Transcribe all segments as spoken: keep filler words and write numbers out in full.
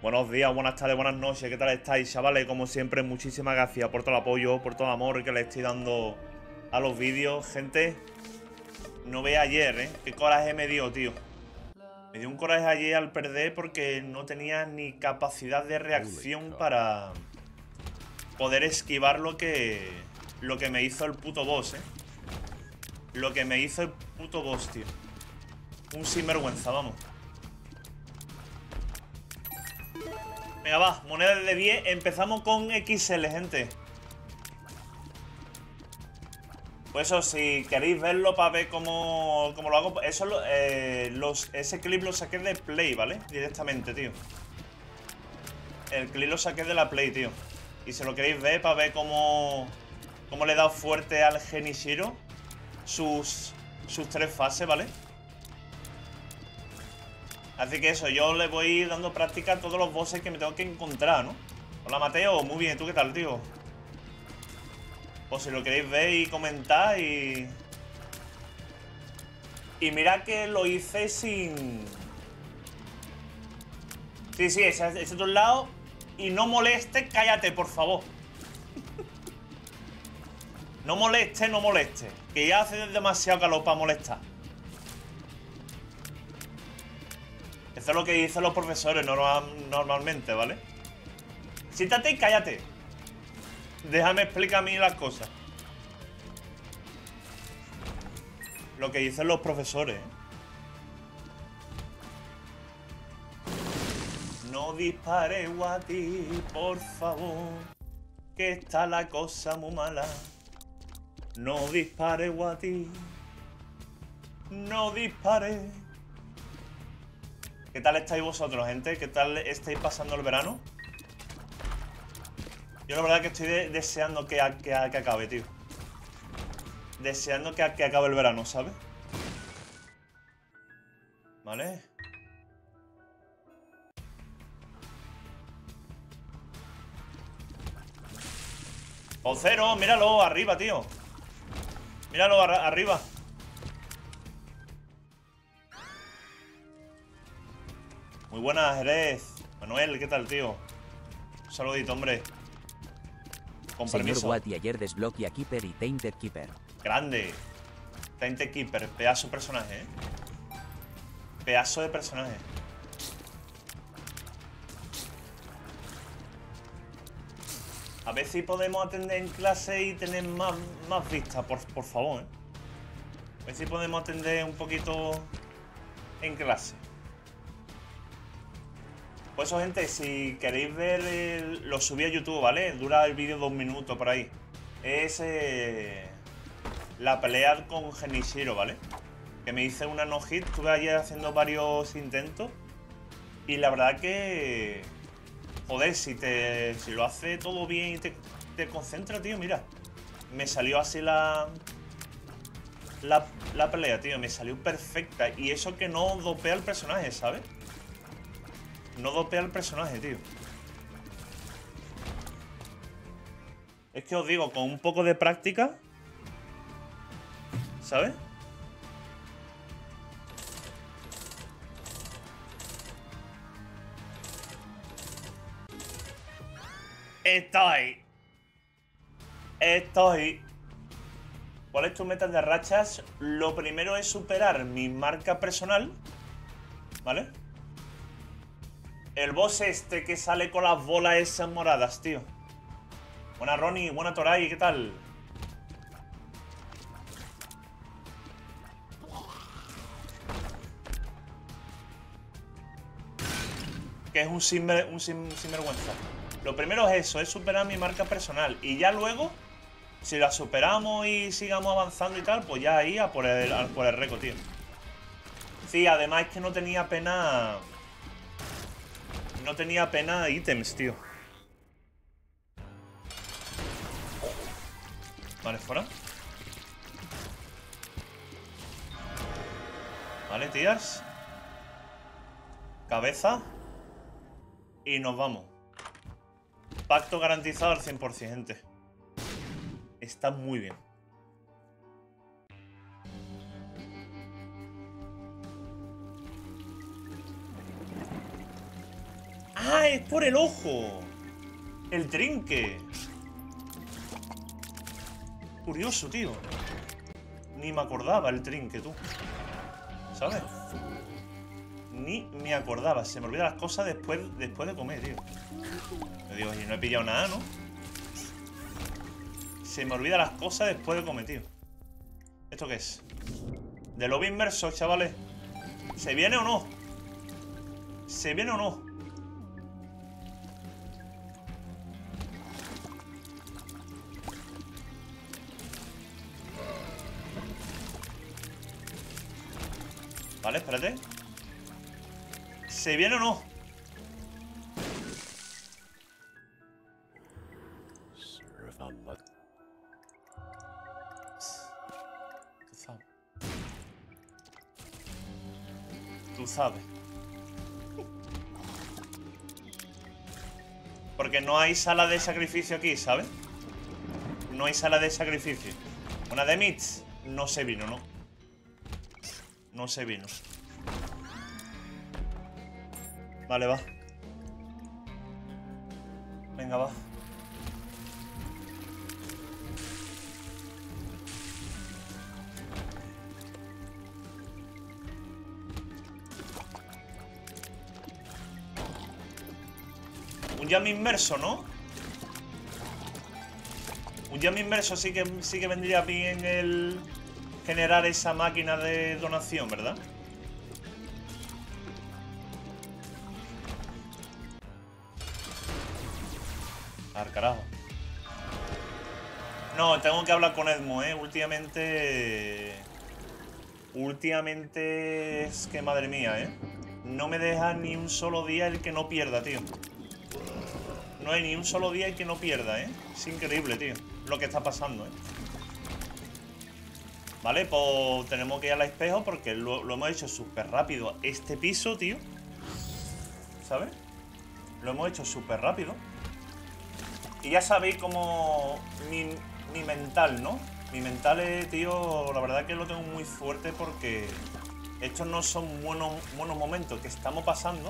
Buenos días, buenas tardes, buenas noches, ¿qué tal estáis, chavales? Como siempre, muchísimas gracias por todo el apoyo, por todo el amor que le estoy dando a los vídeos. Gente, no ve ayer, ¿eh? Qué coraje me dio, tío. Me dio un coraje ayer al perder porque no tenía ni capacidad de reacción para poder esquivar lo que, lo que me hizo el puto boss, ¿eh? Lo que me hizo el puto boss, tío. Un sinvergüenza, vamos. Venga, va, moneda de diez. Empezamos con equis ele, gente. Pues eso, si queréis verlo para ver cómo, cómo lo hago. Eso, eh, los, ese clip lo saqué de Play, ¿vale? Directamente, tío. El clip lo saqué de la Play, tío. Y si lo queréis ver para ver cómo, cómo le he dado fuerte al Genichiro. Sus, sus tres fases, ¿vale? Así que eso, yo le voy dando práctica a todos los bosses que me tengo que encontrar, ¿no? Hola, Mateo, muy bien, ¿tú qué tal, tío? Pues si lo queréis ver y comentar y... Y mira que lo hice sin... Sí, sí, ese, ese es tu lado. Y no moleste, cállate, por favor. No moleste, no moleste. Que ya hace demasiado calor para molestar. Eso es lo que dicen los profesores normal, normalmente, ¿vale? Siéntate y cállate. Déjame explicar a mí las cosas. Lo que dicen los profesores, ¿eh? No dispare, Guati, por favor, que está la cosa muy mala. No dispare, Guati. No dispare. ¿Qué tal estáis vosotros, gente? ¿Qué tal estáis pasando el verano? Yo la verdad que estoy de deseando que, que, que acabe, tío. Deseando que, que acabe el verano, ¿sabes? Vale. Ocero, míralo, arriba, tío. Míralo, ar arriba. Muy buenas, Jerez. Manuel, ¿qué tal, tío? Un saludito, hombre. Con Señor permiso. Guati ayer desbloquea Keeper y Tainted Keeper. Grande. Tainted Keeper, pedazo de personaje, ¿eh? Pedazo de personaje. A ver si podemos atender en clase y tener más, más vistas, por, por favor, ¿eh? A ver si podemos atender un poquito en clase. Pues eso, gente, si queréis ver, el, lo subí a YouTube, ¿vale? Dura el vídeo dos minutos por ahí. Es eh, la pelea con Genichiro, ¿vale? Que me hice una no-hit, estuve ayer haciendo varios intentos. Y la verdad que... Joder, si, te, si lo hace todo bien y te, te concentras, tío, mira. Me salió así la, la... La pelea, tío, me salió perfecta. Y eso que no dopea el personaje, ¿sabes? No dopea el personaje, tío. Es que os digo, con un poco de práctica, ¿sabes? Estoy. Estoy. ¿Cuál es tu meta de rachas? Lo primero es superar mi marca personal, ¿vale? El boss este que sale con las bolas esas moradas, tío. Buena Ronnie, buena Toray, ¿qué tal? Que es un, sinver, un, sin, un sinvergüenza. Lo primero es eso, es superar mi marca personal. Y ya luego, si la superamos y sigamos avanzando y tal, pues ya ahí a por el, a por el récord, tío. Sí, además es que no tenía pena... No tenía pena ítems, tío. Vale, fuera. Vale, tías. Cabeza. Y nos vamos. Pacto garantizado al cien por cien, gente. Está muy bien. ¡Ah, es por el ojo! El trinque. Curioso, tío. Ni me acordaba el trinque, tú. ¿Sabes? Ni me acordaba. Se me olvidan las cosas después, después de comer, tío. Me digo, oye, no he pillado nada, ¿no? Se me olvidan las cosas después de comer, tío. ¿Esto qué es? De lobo inmerso, chavales. ¿Se viene o no? ¿Se viene o no? Vale, espérate. ¿Se viene o no? Tú sabes. Tú sabes. Porque no hay sala de sacrificio aquí, ¿sabes? No hay sala de sacrificio. Una de Mitz no se vino, ¿no? No se vino. Vale, va. Venga, va. Un jam inmerso, ¿no? Un jam inmerso sí que, sí que vendría bien el generar esa máquina de donación, ¿verdad? Al carajo. No, tengo que hablar con Edmo, ¿eh? Últimamente... Últimamente es que madre mía, ¿eh? No me deja ni un solo día el que no pierda, tío. No hay ni un solo día el que no pierda, ¿eh? Es increíble, tío, lo que está pasando, ¿eh? Vale, pues tenemos que ir al espejo porque lo, lo hemos hecho súper rápido. Este piso, tío, ¿sabes? Lo hemos hecho súper rápido. Y ya sabéis cómo mi, mi mental, ¿no? Mi mental, es, tío, la verdad que lo tengo muy fuerte porque estos no son buenos, buenos momentos que estamos pasando.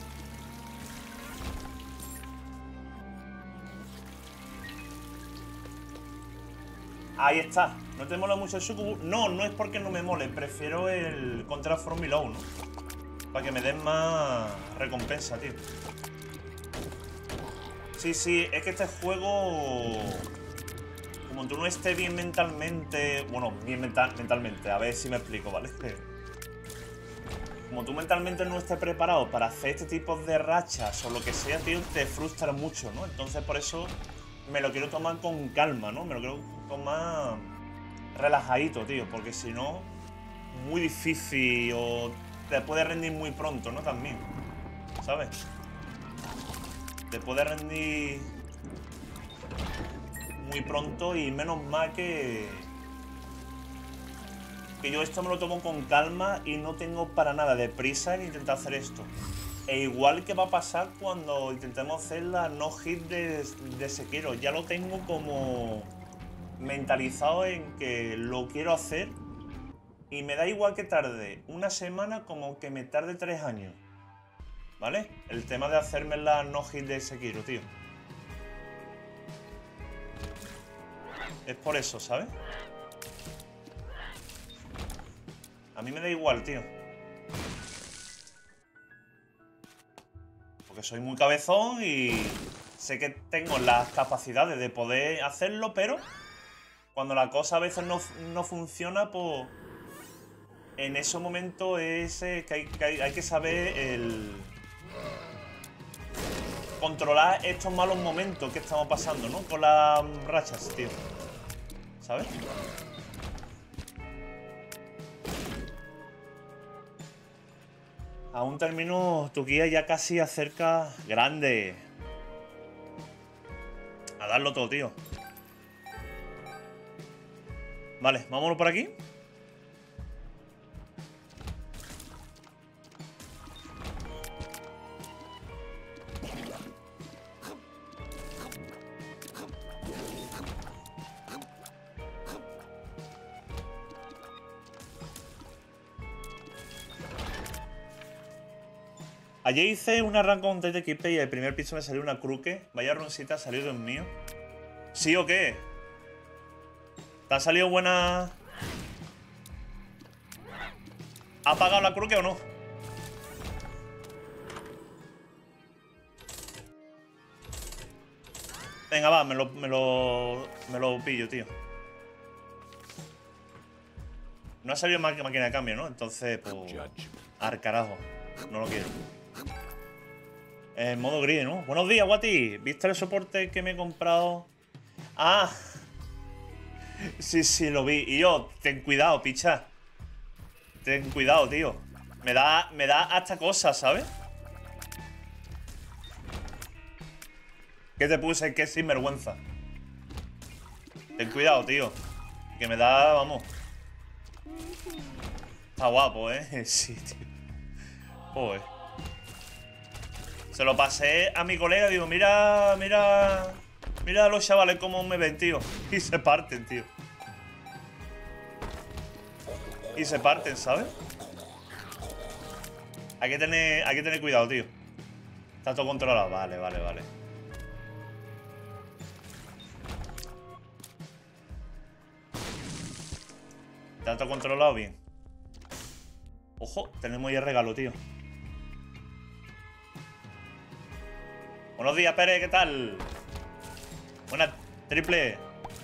Ahí está. ¿No te mola mucho el Sucubus? No, no es porque no me mole. Prefiero el Contra from Below, ¿no? Para que me den más recompensa, tío. Sí, sí, es que este juego... Como tú no estés bien mentalmente... Bueno, bien mental, mentalmente. A ver si me explico, ¿vale? Como tú mentalmente no estés preparado para hacer este tipo de rachas o lo que sea, tío, te frustra mucho, ¿no? Entonces por eso me lo quiero tomar con calma, ¿no? Me lo quiero tomar relajadito, tío. Porque si no, muy difícil o te puede rendir muy pronto, ¿no? También, ¿sabes? Te puede rendir muy pronto y menos mal que... Que yo esto me lo tomo con calma y no tengo para nada de prisa en intentar hacer esto. E igual que va a pasar cuando intentemos hacer la no hit de, de Sekiro. Ya lo tengo como mentalizado en que lo quiero hacer y me da igual que tarde una semana como que me tarde tres años. ¿Vale? El tema de hacerme la no hit de Sekiro, tío. Es por eso, ¿sabes? A mí me da igual, tío. Porque soy muy cabezón y sé que tengo las capacidades de poder hacerlo, pero cuando la cosa a veces no, no funciona, pues en ese momento es que hay, que hay, hay que saber el... controlar estos malos momentos que estamos pasando, ¿no? Con las rachas, tío. ¿Sabes? Aún termino tu guía ya casi acerca. Grande. A darlo todo, tío. Vale, vámonos por aquí. Ayer hice un arranque con T T X P y el primer piso me salió una cruque. Vaya roncita salió, Dios mío. ¿Sí o qué? ¿Te ha salido buena...? ¿Ha pagado la cruque o no? Venga, va, me lo, me lo, me lo pillo, tío. No ha salido más que máquina de cambio, ¿no? Entonces, pues... Al carajo. No lo quiero. En modo gris, ¿no? Buenos días, Guati. ¿Viste el soporte que me he comprado? Ah. Sí, sí, lo vi. Y yo, ten cuidado, picha. Ten cuidado, tío. Me da, me da hasta cosas, ¿sabes? ¿Qué te puse? Qué sinvergüenza. Ten cuidado, tío. Que me da, vamos. Está guapo, ¿eh? Sí, tío. Joder. Se lo pasé a mi colega y digo, mira, mira... Mira a los chavales cómo me ven, tío. Y se parten, tío. Y se parten, ¿sabes? Hay que tener, hay que tener cuidado, tío. Está todo controlado. Vale, vale, vale. Está todo controlado bien. Ojo, tenemos ya el regalo, tío. Buenos días, Pérez, ¿qué tal? Buena, triple.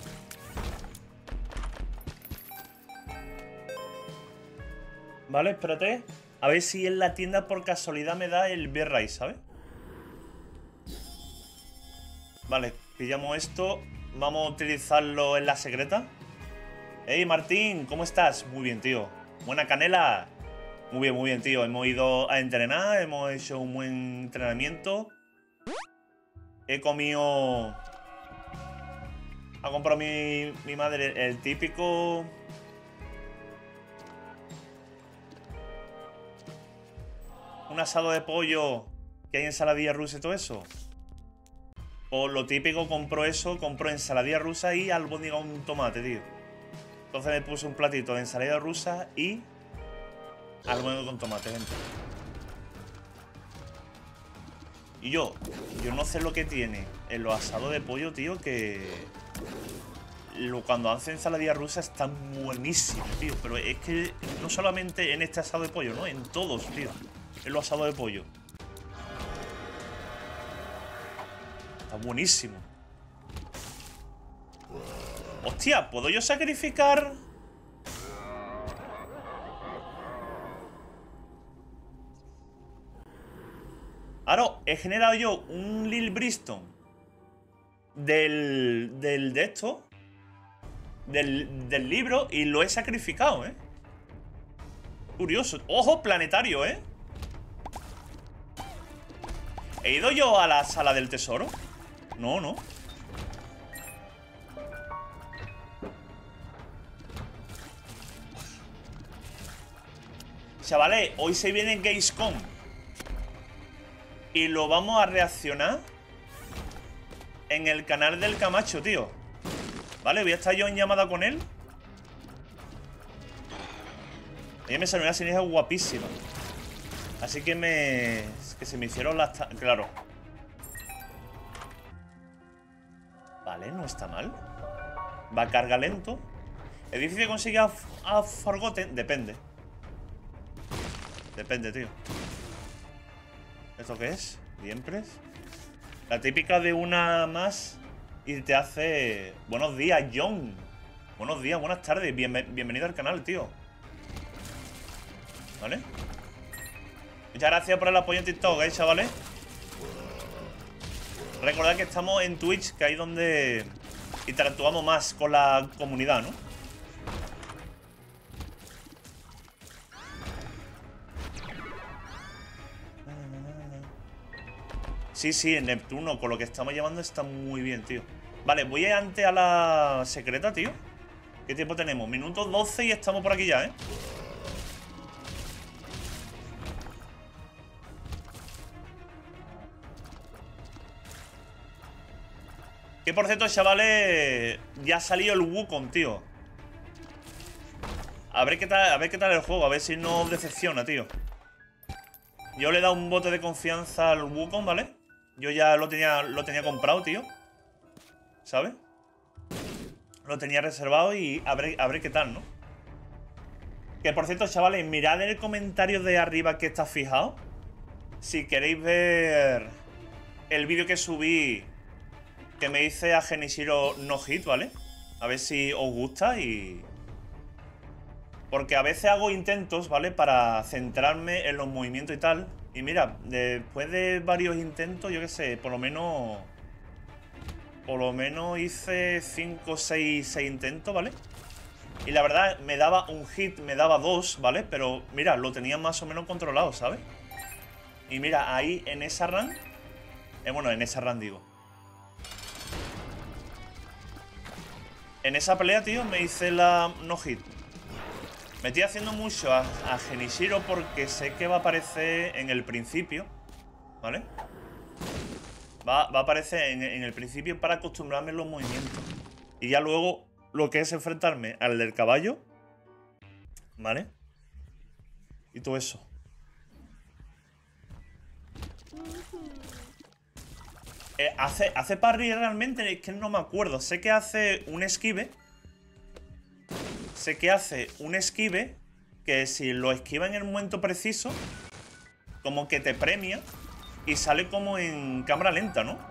Vale, espérate. A ver si en la tienda por casualidad me da el Bear Rise, ¿sabes? Vale, pillamos esto. Vamos a utilizarlo en la secreta. Hey, Martín, ¿cómo estás? Muy bien, tío. Buena canela. Muy bien, muy bien, tío. Hemos ido a entrenar, hemos hecho un buen entrenamiento. He comido... Ha comprado mi, mi madre el típico... Un asado de pollo que hay ensaladilla rusa y todo eso. O lo típico, compró eso, compró ensaladilla rusa y albóndiga un tomate, tío. Entonces me puse un platito de ensalada rusa y albóndiga con tomate, gente. Y yo, yo no sé lo que tiene en los asados de pollo, tío, que... Lo, cuando hacen ensaladilla rusa están buenísimos, tío. Pero es que no solamente en este asado de pollo, ¿no? En todos, tío. En los asados de pollo. Está buenísimo. Hostia, ¿puedo yo sacrificar? Ahora, he generado yo un Lil Briston del, del de esto, del, del libro, y lo he sacrificado, ¿eh? Curioso. Ojo, planetario, ¿eh? ¿He ido yo a la sala del tesoro? No, no. Chavales, hoy se viene Gamescom. Y lo vamos a reaccionar en el canal del Camacho, tío. Vale, voy a estar yo en llamada con él. Ella me salió una sinergia guapísima. Así que me... Que se me hicieron las... Claro. Vale, no está mal. Va a cargar lento. ¿Es difícil conseguir a, a Forgotten? Depende. Depende, tío. ¿Esto qué es? ¿Diempres? La típica de una más y te hace... Buenos días, John. Buenos días, buenas tardes. Bienven bienvenido al canal, tío. ¿Vale? Muchas gracias por el apoyo en TikTok, ¿eh, chavales? Recordad que estamos en Twitch, que ahí es donde interactuamos más con la comunidad, ¿no? Sí, sí, en Neptuno, con lo que estamos llevando está muy bien, tío. Vale, voy antes a la secreta, tío. ¿Qué tiempo tenemos? Minutos doce y estamos por aquí ya, ¿eh? Que por cierto, chavales, ya ha salido el Wukong, tío. A ver qué tal, a ver qué tal el juego, a ver si no os decepciona, tío. Yo le he dado un bote de confianza al Wukong, ¿vale? Yo ya lo tenía, lo tenía comprado, tío. ¿Sabes? Lo tenía reservado y a ver, a ver qué tal, ¿no? Que por cierto, chavales, mirad en el comentario de arriba que está fijado. Si queréis ver el vídeo que subí, que me hice a Genichiro no hit, ¿vale? A ver si os gusta y... Porque a veces hago intentos, ¿vale? Para centrarme en los movimientos y tal. Y mira, después de varios intentos, yo qué sé, por lo menos... Por lo menos hice cinco o seis intentos, ¿vale? Y la verdad, me daba un hit, me daba dos, ¿vale? Pero mira, lo tenía más o menos controlado, ¿sabes? Y mira, ahí en esa run... Eh, bueno, en esa run digo. En esa pelea, tío, me hice la no hit. Me estoy haciendo mucho a, a Genichiro porque sé que va a aparecer en el principio, ¿vale? Va, va a aparecer en, en el principio para acostumbrarme a los movimientos. Y ya luego lo que es enfrentarme al del caballo, ¿vale? Y todo eso. Eh, hace, hace parry realmente, es que no me acuerdo. Sé que hace un esquive. Sé que hace un esquive que si lo esquiva en el momento preciso, como que te premia y sale como en cámara lenta, ¿no?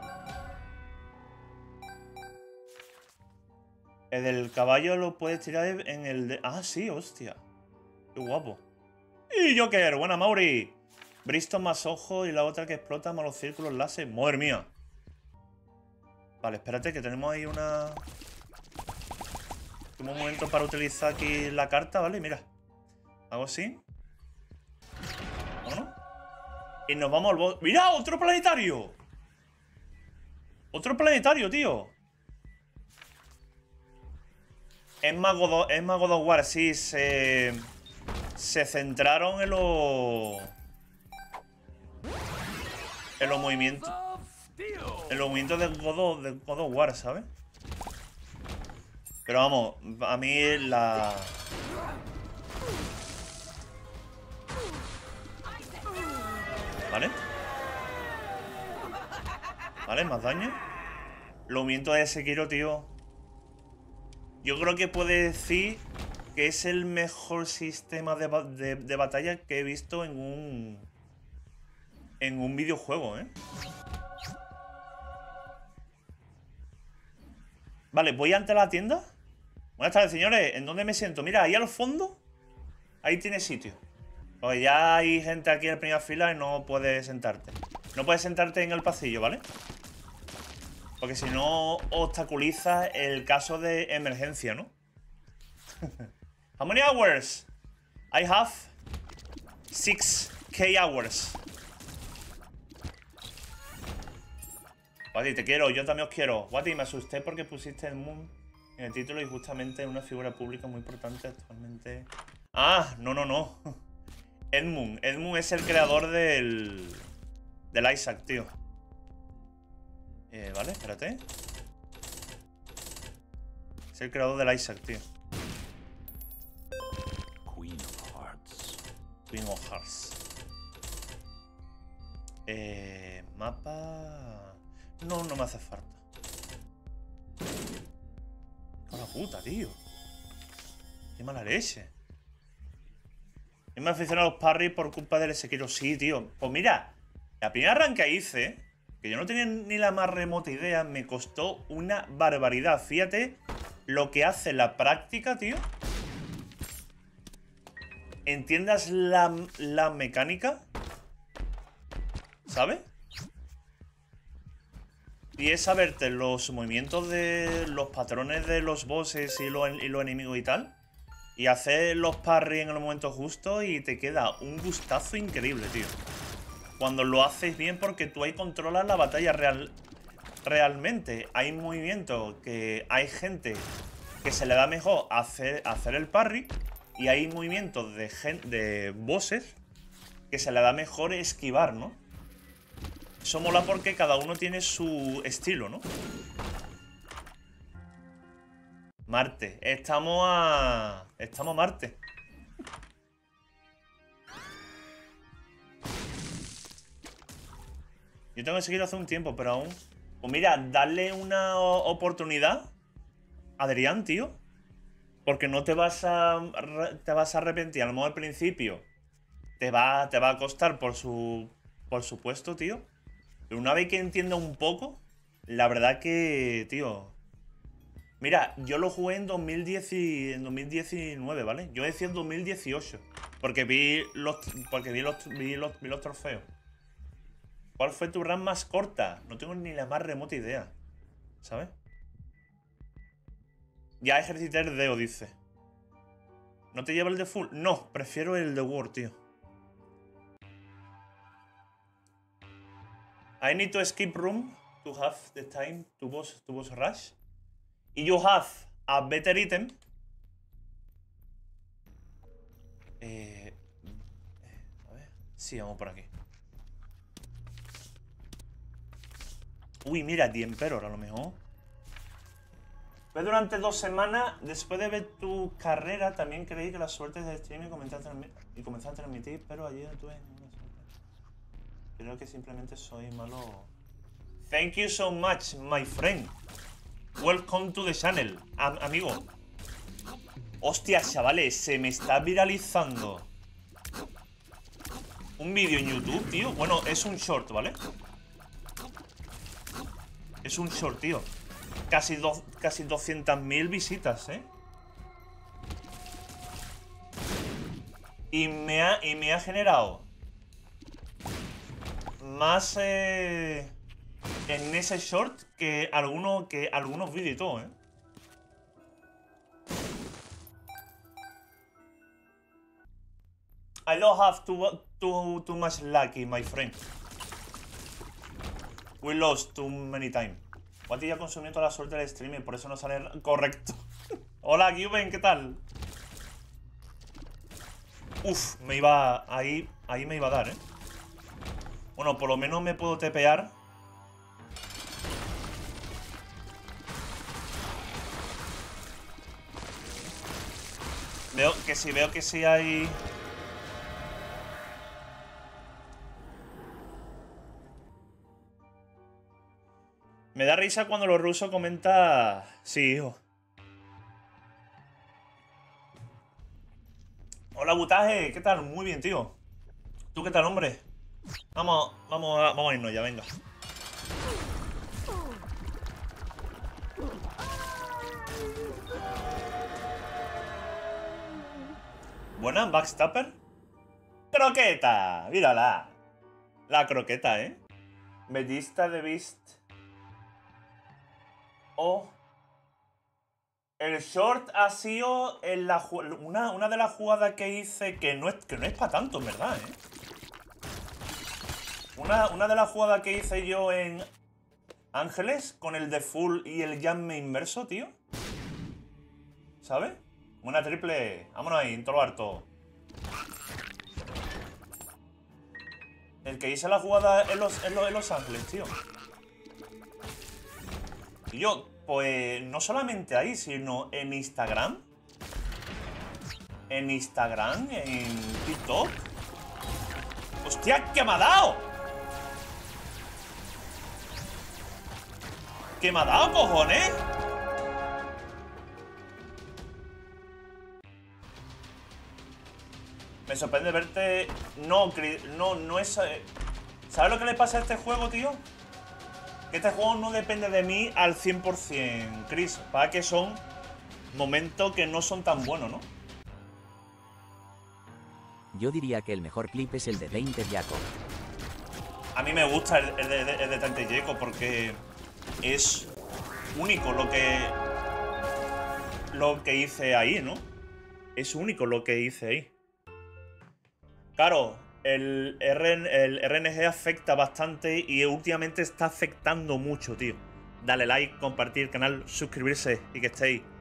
El del caballo lo puedes tirar en el de... Ah, sí, hostia. Qué guapo. Y Joker, buena Mauri. Bristol más ojo y la otra que explota más los círculos láser. Madre mía. Vale, espérate que tenemos ahí una... Un momento para utilizar aquí la carta, ¿vale? Mira. Hago así. Vámonos. Y nos vamos al boss. ¡Mira! ¡Otro planetario! ¡Otro planetario, tío! Es más God, es más God of War, sí. Se... Se centraron en los... En los movimientos. En los movimientos de God of, de God of War, ¿sabes? Pero vamos, a mí la... ¿Vale? ¿Vale? Más daño. Los movimientos de Sekiro, tío. Yo creo que puede decir que es el mejor sistema de, de, de batalla que he visto en un... En un videojuego, ¿eh? Vale, voy ante la tienda. Buenas tardes, señores. ¿En dónde me siento? Mira, ahí al fondo. Ahí tiene sitio. Porque ya hay gente aquí en primera fila y no puedes sentarte. No puedes sentarte en el pasillo, ¿vale? Porque si no, obstaculiza el caso de emergencia, ¿no? How many hours? I have six K hours. Wati, te quiero, yo también os quiero. Wati, me asusté porque pusiste Edmund en el título y justamente una figura pública muy importante actualmente. Ah, no, no, no. Edmund. Edmund es el creador del... Del Isaac, tío. Eh, vale, espérate. Es el creador del Isaac, tío. Queen of Hearts. Queen of Hearts. Eh... Mapa... No, no me hace falta. ¡Qué la puta, tío! ¡Qué mala leche! Yo me aficioné a los parries por culpa del Sekiro. Sí, tío. Pues mira, la primera run que hice, que yo no tenía ni la más remota idea, me costó una barbaridad. Fíjate lo que hace la práctica, tío. Entiendas la, la mecánica, ¿sabes? Y es saberte los movimientos de los patrones de los bosses y los, y los enemigos y tal. Y hacer los parries en el momento justo y te queda un gustazo increíble, tío. Cuando lo haces bien porque tú ahí controlas la batalla real, realmente. Hay movimientos que hay gente que se le da mejor hacer, hacer el parry. Y hay movimientos de, gen, de bosses que se le da mejor esquivar, ¿no? Eso mola porque cada uno tiene su estilo, ¿no? Marte. Estamos a... Estamos a Marte. Yo tengo que seguirlo hace un tiempo, pero aún... Pues mira, darle una oportunidad a Adrián, tío. Porque no te vas a... Te vas a arrepentir. A lo mejor al principio te va, te va a costar por su... Por supuesto, tío. Pero una vez que entienda un poco, la verdad que, tío... Mira, yo lo jugué en, dos mil diez y, en dos mil diecinueve, ¿vale? Yo decía en dos mil dieciocho. Porque vi los, porque vi los, vi los, vi los trofeos. ¿Cuál fue tu run más corta? No tengo ni la más remota idea. ¿Sabes? Ya ejercité el Deo, dice. ¿No te lleva el de full? No, prefiero el de War, tío. I need to escape room to have the time to boss, to boss rush. Y you have a better item. Eh, a ver. Sí, vamos por aquí. Uy, mira, The Emperor a lo mejor. Fue durante dos semanas, después de ver tu carrera, también creí que la suerte de streaming comencé a y comencé a transmitir, pero ayer no tuve ninguna suerte. Creo que simplemente soy malo. Thank you so much, my friend. Welcome to the channel, Am amigo. Hostia, chavales, se me está viralizando un vídeo en YouTube, tío. Bueno, es un short, ¿vale? Es un short, tío. Casi, do casi doscientas mil visitas, ¿eh? Y me ha, y me ha generado más eh, en ese short que algunos, que algunos vídeos y todo, ¿eh? I don't have too, too, too much lucky, my friend. We lost too many times. Guati ya consumió toda la suerte del streaming, por eso no sale correcto. Hola, Cuben, ¿qué tal? Uf, me iba... Ahí, ahí me iba a dar, ¿eh? Bueno, por lo menos me puedo tepear. Veo que sí, veo que sí hay... Me da risa cuando los rusos comentan... Sí, hijo. Hola, Butaje. ¿Qué tal? Muy bien, tío. ¿Tú qué tal, hombre? Vamos, vamos, a, vamos a irnos ya, venga. Buena, Backstapper. ¡Croqueta! Mírala. La croqueta, ¿eh? Bellista de Beast. Oh. El short ha sido en la, una, una de las jugadas que hice que no es, que no es para tanto, en verdad, ¿eh? Una, una de las jugadas que hice yo en Ángeles con el de full y el llame inverso, tío. ¿Sabes? Una triple. Vámonos ahí, en todo lo harto. El que hice la jugada en los, en los, en los Ángeles, tío. Y yo, pues, no solamente ahí, sino en Instagram. En Instagram, en TikTok. ¡Hostia, qué me ha dado! ¿Qué me ha dado, cojones? Me sorprende verte... No, no, no es... ¿Sabes lo que le pasa a este juego, tío? Que este juego no depende de mí al cien por cien, Chris. Para que son momentos que no son tan buenos, ¿no? Yo diría que el mejor clip es el de Tainted Jacob. A mí me gusta el, el, de, el de Tainted Jacob porque es único lo que... Lo que hice ahí, ¿no? Es único lo que hice ahí. Claro, el, R N, el R N G afecta bastante y últimamente está afectando mucho, tío. Dale like, compartir el canal, suscribirse y que estéis